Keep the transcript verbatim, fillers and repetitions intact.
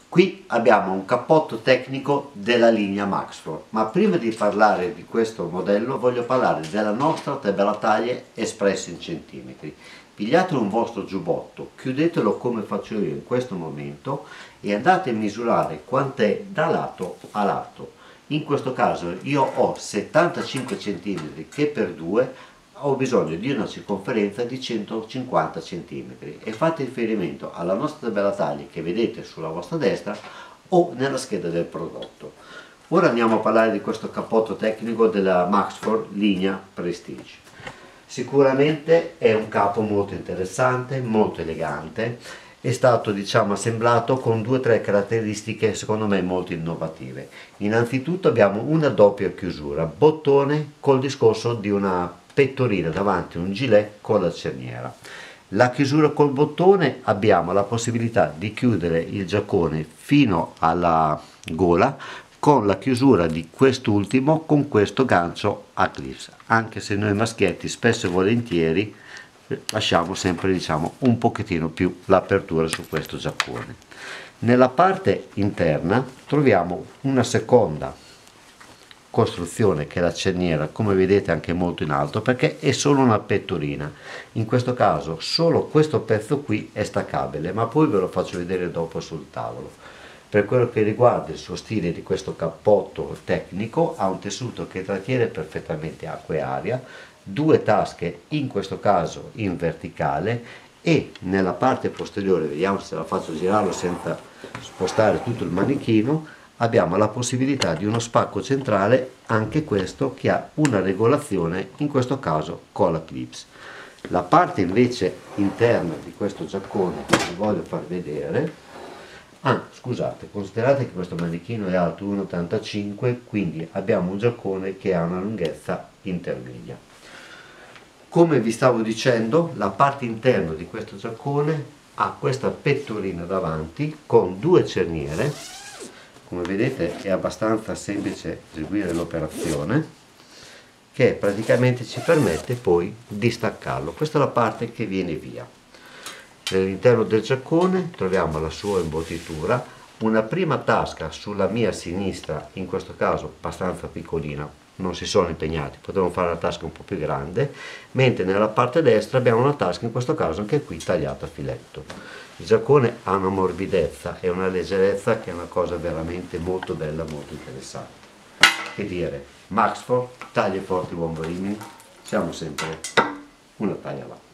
Qui abbiamo un cappotto tecnico della linea Maxfor, ma prima di parlare di questo modello voglio parlare della nostra tabella taglie espressa in centimetri. Pigliate un vostro giubbotto, chiudetelo come faccio io in questo momento e andate a misurare quant'è da lato a lato. In questo caso io ho settantacinque centimetri che per due ho bisogno di una circonferenza di centocinquanta centimetri e fate riferimento alla nostra tabella taglie che vedete sulla vostra destra o nella scheda del prodotto. Ora andiamo a parlare di questo cappotto tecnico della Maxfor linea Prestige. Sicuramente è un capo molto interessante, molto elegante, è stato diciamo assemblato con due o tre caratteristiche secondo me molto innovative. Innanzitutto abbiamo una doppia chiusura, bottone col discorso di una pettorina davanti, un gilet con la cerniera. La chiusura col bottone, abbiamo la possibilità di chiudere il giaccone fino alla gola con la chiusura di quest'ultimo con questo gancio a clips, anche se noi maschietti spesso e volentieri lasciamo sempre diciamo un pochettino più l'apertura su questo giaccone. Nella parte interna troviamo una seconda costruzione che è la cerniera, come vedete anche molto in alto, perché è solo una pettorina. In questo caso solo questo pezzo qui è staccabile, ma poi ve lo faccio vedere dopo sul tavolo. Per quello che riguarda il suo stile di questo cappotto tecnico, ha un tessuto che trattiene perfettamente acqua e aria, due tasche in questo caso in verticale e nella parte posteriore, vediamo se la faccio girare senza spostare tutto il manichino, abbiamo la possibilità di uno spacco centrale, anche questo che ha una regolazione, in questo caso con la clips. La parte invece interna di questo giaccone che vi voglio far vedere, ah scusate, considerate che questo manichino è alto uno virgola ottantacinque, quindi abbiamo un giaccone che ha una lunghezza intermedia. Come vi stavo dicendo, la parte interna di questo giaccone ha questa pettorina davanti con due cerniere. Come vedete è abbastanza semplice eseguire l'operazione, che praticamente ci permette poi di staccarlo. Questa è la parte che viene via. All'interno del giaccone troviamo la sua imbottitura, una prima tasca sulla mia sinistra, in questo caso abbastanza piccolina, non si sono impegnati, potremmo fare una tasca un po' più grande, mentre nella parte destra abbiamo una tasca, in questo caso anche qui tagliata a filetto. Il giaccone ha una morbidezza e una leggerezza che è una cosa veramente molto bella, molto interessante. Che dire, Maxfor, taglie forti, buon volume, siamo sempre una taglia là.